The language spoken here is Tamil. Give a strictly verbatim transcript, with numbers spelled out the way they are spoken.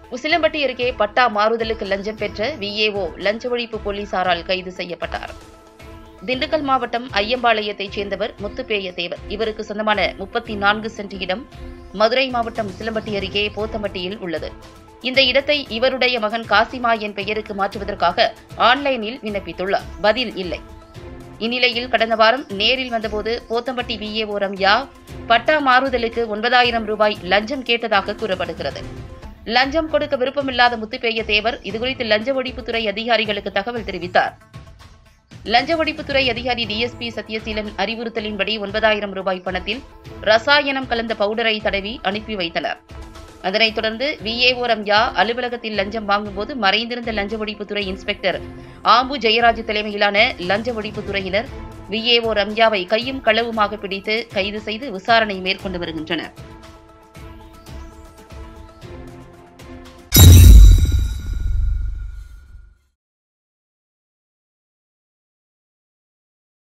உசிலம்பட்டி அருகே பட்டா மாறுதலுக்கு லஞ்சம் பெற்ற விஏஓ லஞ்ச ஒழிப்பு போலீசாரால் கைது செய்யப்பட்டார். திண்டுக்கல் மாவட்டம் ஐயம்பாளையத்தைச் சேர்ந்தவர் முத்துப்பேய தேவர். இவருக்கு சொந்தமான முப்பத்தி நான்கு சென்ட் இடம் மதுரை மாவட்டம் உசிலம்பட்டி அருகே போத்தம்பட்டியில் உள்ளது. இந்த இடத்தை இவருடைய மகன் காசிமாயன் பெயருக்கு மாற்றுவதற்காக ஆன்லைனில் விண்ணப்பித்துள்ளார். பதில் இல்லை. இந்நிலையில் கடந்த வாரம் நேரில் வந்தபோது போத்தம்பட்டி விஏஓ ரம்யா பட்டா மாறுதலுக்கு ஒன்பதாயிரம் ரூபாய் லஞ்சம் கேட்டதாக கூறப்படுகிறது. லஞ்சம் கொடுக்க விருப்பமில்லாத முத்துப்பேய தேவர் இதுகுறித்து லஞ்ச ஒழிப்புத்துறை அதிகாரிகளுக்கு தகவல் தெரிவித்தார். லஞ்ச ஒழிப்புத்துறை அதிகாரி டிஎஸ்பி சத்யசீலன் அறிவுறுத்தலின்படி ஒன்பதாயிரம் ரூபாய் பணத்தில் ரசாயனம் கலந்த பவுடரை தடவி அனுப்பி வைத்தனர். அதனைத் தொடர்ந்து விஏஓ ரம்யா அலுவலகத்தில் லஞ்சம் வாங்கும்போது மறைந்திருந்த லஞ்ச ஒழிப்புத்துறை இன்ஸ்பெக்டர் ஆம்பு ஜெயராஜ் தலைமையிலான லஞ்ச ஒழிப்புத்துறையினர் விஏஓ ரம்யாவை கையும் களவுமாக பிடித்து கைது செய்து விசாரணை மேற்கொண்டு வருகின்றனர்.